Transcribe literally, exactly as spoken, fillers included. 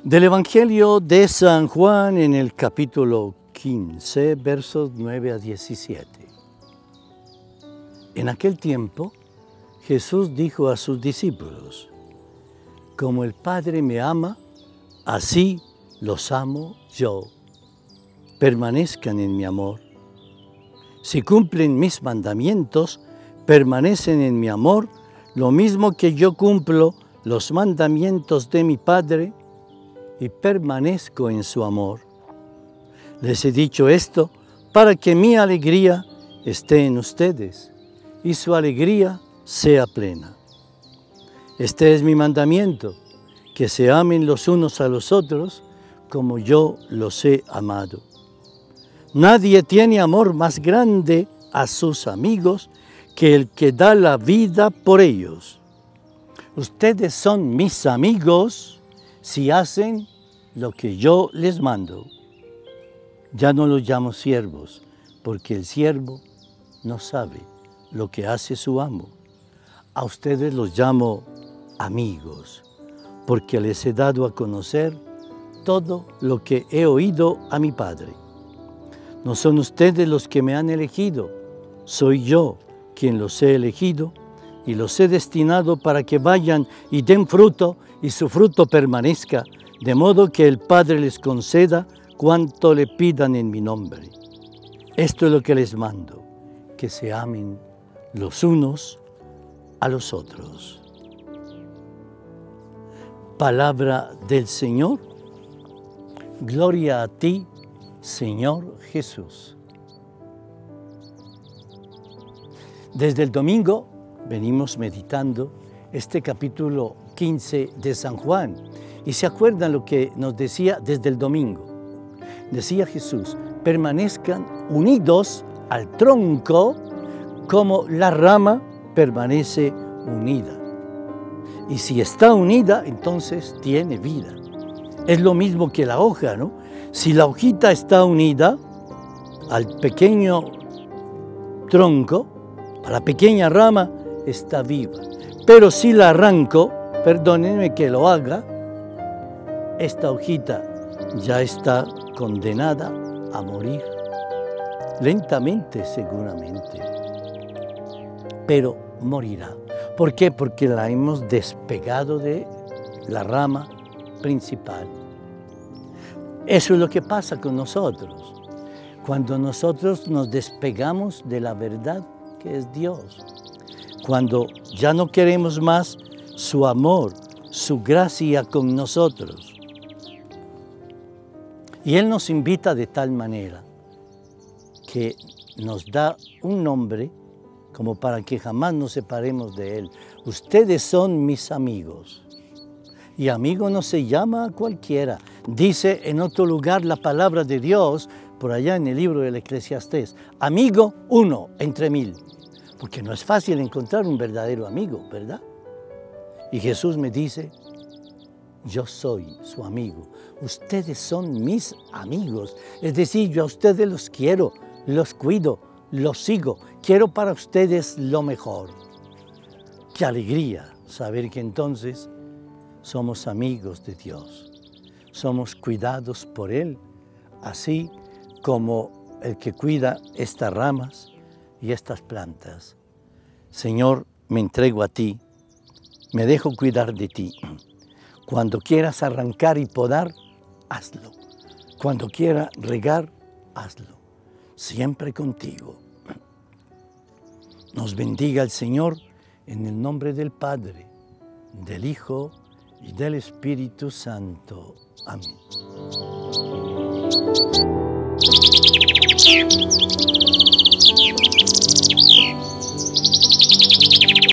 Del Evangelio de San Juan en el capítulo quince, versos nueve a diecisiete. En aquel tiempo, Jesús dijo a sus discípulos: como el Padre me ama, así los amo yo. Permanezcan en mi amor. Si cumplen mis mandamientos, permanecen en mi amor, lo mismo que yo cumplo los mandamientos de mi Padre y permanezco en su amor. Les he dicho esto para que mi alegría esté en ustedes y su alegría sea plena. Este es mi mandamiento, que se amen los unos a los otros como yo los he amado. Nadie tiene amor más grande a sus amigos que el que da la vida por ellos. Ustedes son mis amigos si hacen lo que yo les mando. Ya no los llamo siervos, porque el siervo no sabe lo que hace su amo. A ustedes los llamo amigos, porque les he dado a conocer todo lo que he oído a mi Padre. No son ustedes los que me han elegido, soy yo quien los he elegido y los he destinado para que vayan y den fruto y su fruto permanezca, de modo que el Padre les conceda cuanto le pidan en mi nombre. Esto es lo que les mando, que se amen los unos a los otros. Palabra del Señor. Gloria a ti, Señor Jesús. Desde el domingo venimos meditando este capítulo quince de San Juan. Y se acuerdan lo que nos decía desde el domingo. Decía Jesús: permanezcan unidos al tronco como la rama permanece unida. Y si está unida, entonces tiene vida. Es lo mismo que la hoja, ¿no? Si la hojita está unida al pequeño tronco, a la pequeña rama, está viva. Pero si la arranco, perdónenme que lo haga, esta hojita ya está condenada a morir, lentamente seguramente, pero morirá. ¿Por qué? Porque la hemos despegado de la rama principal. Eso es lo que pasa con nosotros, cuando nosotros nos despegamos de la verdad que es Dios, cuando ya no queremos más su amor, su gracia con nosotros. Y Él nos invita de tal manera que nos da un nombre como para que jamás nos separemos de Él. Ustedes son mis amigos. Y amigo no se llama a cualquiera. Dice en otro lugar la palabra de Dios, por allá en el libro del Eclesiastés: amigo uno entre mil. Porque no es fácil encontrar un verdadero amigo, ¿verdad? Y Jesús me dice: yo soy su amigo. Ustedes son mis amigos. Es decir, yo a ustedes los quiero, los cuido, los sigo. Quiero para ustedes lo mejor. Qué alegría saber que entonces somos amigos de Dios. Somos cuidados por Él, así como el que cuida estas ramas y estas plantas. Señor, me entrego a ti, me dejo cuidar de ti. Cuando quieras arrancar y podar, hazlo. Cuando quieras regar, hazlo. Siempre contigo. Nos bendiga el Señor en el nombre del Padre, del Hijo y del Espíritu Santo. Amén.